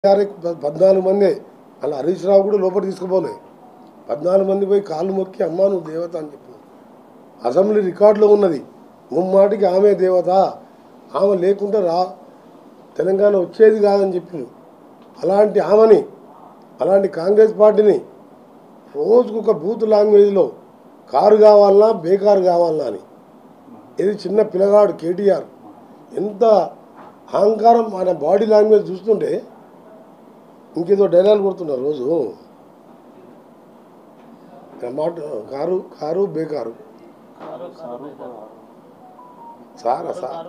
14 మంది అలా హరీష్ రావు కూడా లోపల తీసుకుపోలే 14 మంది పోయి కాళ్ళు మొక్కి అమ్మా నువ్వు దేవత అని చెప్పు. అసెంబ్లీ రికార్డులో ఉన్నది. ముమ్మాటికి ఆమె దేవత, ఆమె లేకుంటే తెలంగాణ వచ్చేది కాదని చెప్పింది. అలాంటి ఆమెని, అలాంటి కాంగ్రెస్ పార్టీని రోజుకొక బూత్ లాంగ్వేజ్లో కారు కావాలన్నా బేకారు కావాలన్నా అని, ఇది చిన్న పిల్లగాడు కేటీఆర్ ఎంత అహంకారం, ఆయన బాడీ లాంగ్వేజ్ చూస్తుంటే ఇంకేదో డైలాగ్ కొడుతున్నారు రోజు. మాట కారు కారు బేకారు సారా సార్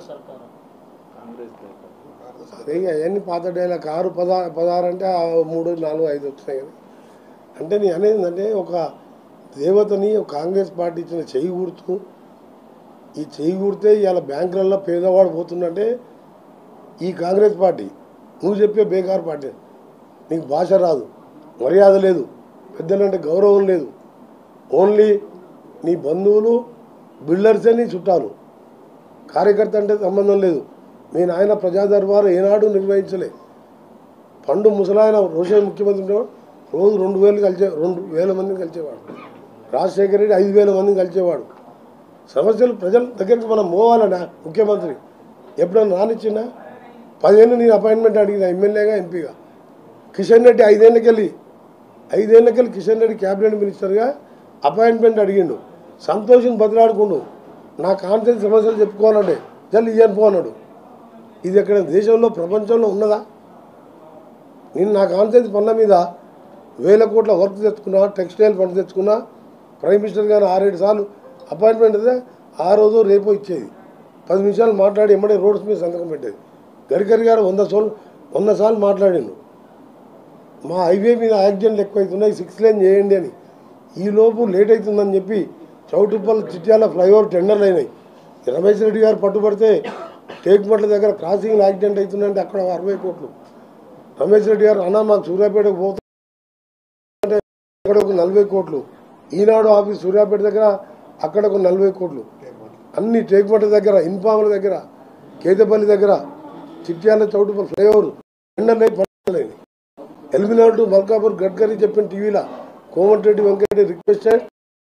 అదే అవన్నీ పాత డైలాగ్. కారు 16 అంటే 3, 4, 5 వచ్చినాయి కదా. అంటే నేను అనేది ఏంటంటే ఒక దేవతని కాంగ్రెస్ పార్టీ ఇచ్చిన చెయ్యి గుర్తు, ఈ చెయ్యి గుర్తే ఇవాళ బ్యాంకులలో పేదవాడు పోతుందంటే ఈ కాంగ్రెస్ పార్టీ. నువ్వు చెప్పే బేకారు పార్టీ. నీకు భాష రాదు, మర్యాద లేదు, పెద్దలంటే గౌరవం లేదు. ఓన్లీ నీ బంధువులు బిల్డర్సే నీ చుట్టాలు, కార్యకర్త అంటే సంబంధం లేదు. మీ నాయన ప్రజా దర్బారు ఏనాడు నిర్వహించలే. పండు ముసలాయన రోషయ్య ముఖ్యమంత్రి రోజు 2,000 మందిని కలిసేవాడు. రాజశేఖర రెడ్డి 5,000 మందిని కలిసేవాడు. సమస్యలు ప్రజల దగ్గరికి మనం పోవాలన్నా ముఖ్యమంత్రి ఎప్పుడన్నా రానిచ్చినా 10 ఏళ్ళు నేను అపాయింట్మెంట్ అడిగిన ఎమ్మెల్యేగా ఎంపీగా. కిషన్ రెడ్డి 5 ఏళ్ళకెళ్ళి కిషన్ రెడ్డి క్యాబినెట్ మినిస్టర్గా అపాయింట్మెంట్ అడిగిండు. సంతోషం బదిలాడుకుండు. నా కాన్ఫరెన్స్ సమస్యలు చెప్పుకోవాలంటే జల్లి ఇయ్యను పో అన్నాడు. ఇది ఎక్కడ దేశంలో ప్రపంచంలో ఉన్నదా? నేను నా కాన్ఫరెన్స్ పనుల మీద 1000 కోట్ల వర్క్ తెచ్చుకున్నా, టెక్స్టైల్ ఫండ్ తెచ్చుకున్నా, ప్రైమ్ మినిస్టర్ గారు 6-7 సార్లు అపాయింట్మెంట్ అయితే ఆ రోజు రేపు ఇచ్చేది. 10 నిమిషాలు మాట్లాడి ఎమ్మడే రోడ్స్ మీద సంతకం పెట్టేది. గడ్కరీ గారు 100 సార్లు మాట్లాడిండు. మా హైవే మీద యాక్సిడెంట్లు ఎక్కువైతున్నాయి, 6 లేన్ చేయండి అని. ఈలోపు లేట్ అవుతుందని చెప్పి చౌటుప్పల్ చిట్యాల ఫ్లైఓవర్ టెండర్లు అయినాయి. రమేష్ రెడ్డి గారు పట్టుబడితే టేక్మట్ల దగ్గర క్రాసింగ్ యాక్సిడెంట్ అవుతుందంటే అక్కడ 60 కోట్లు. రమేష్ రెడ్డి గారు అన్నా మాకు సూర్యాపేటకు పోతుంటే అక్కడ ఒక 40 కోట్లు. ఈనాడు ఆఫీస్ సూర్యాపేట దగ్గర అక్కడ ఒక 40 కోట్లు. అన్ని టేక్మట్ల దగ్గర, ఇన్ఫాముల దగ్గర, కేతపల్లి దగ్గర, చిట్యాల చౌటుప్పల్ ఫ్లైఓవర్ టెండర్లు అయి ఎల్మినార్ టు మల్కాపూర్ గడ్కరీ చెప్పిన టీవీలో Komatireddy Venkatreddy requested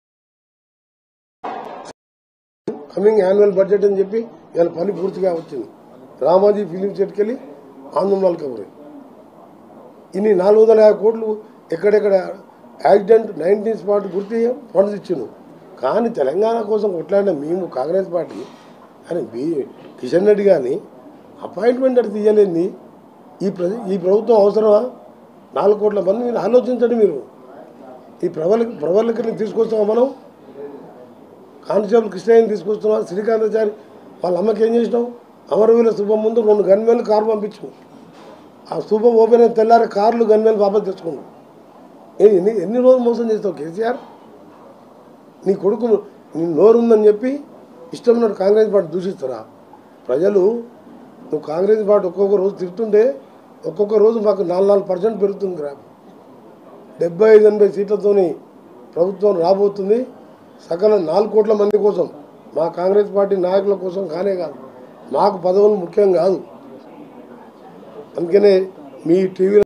coming annual budget అని చెప్పి ఇవాళ పని పూర్తిగా వచ్చింది. రామాజీ ఫిలిం సెట్కెళ్ళి ఆంధ్రమల్కాపురి ఇన్ని 450 కోట్లు ఎక్కడెక్కడ యాక్సిడెంట్ 19 స్పాట్ గుర్తి ఫండ్స్ ఇచ్చిండు. కానీ తెలంగాణ కోసం కొట్లాడిన మేము కాంగ్రెస్ పార్టీ అని కిషన్ రెడ్డి కానీ అపాయింట్మెంట్ అది తీయలేంది. ఈ ప్రభుత్వం అవసరమా? 4 కోట్ల మంది మీరు ఆలోచించండి. మీరు ఈ ప్రవళికని తీసుకొస్తామా? మనం కానిస్టేబుల్ కృష్ణయ్యని తీసుకొస్తున్నాం, శ్రీకాంతాచారి వాళ్ళ అమ్మకి ఏం చేసినాం? అమరవీరుల స్థూపం ముందు 2 గన్మెన్లు కారు పంపించాం. ఆ స్థూపం ఓపెన్ అయిన తెల్లారి కార్లు గన్మెన్లు వాపస్ తెచ్చుకున్నాం. ఎన్ని రోజులు మోసం చేస్తావు కేసీఆర్? నీ కొడుకు నీ నోరుందని చెప్పి ఇష్టం ఉన్నట్టు కాంగ్రెస్ పార్టీ దూషిస్తారా? ప్రజలు నువ్వు కాంగ్రెస్ పార్టీ ఒక్కొక్క రోజు తిరుగుతుంటే ఒక్కొక్క రోజు మాకు 4% పెరుగుతుంది. గ్రామం 75-80 సీట్లతోని ప్రభుత్వం రాబోతుంది. సకల 4 కోట్ల మంది కోసం, మా కాంగ్రెస్ పార్టీ నాయకుల కోసం కానే కాదు. మాకు పదవులు ముఖ్యం కాదు. అందుకనే మీ టీవీ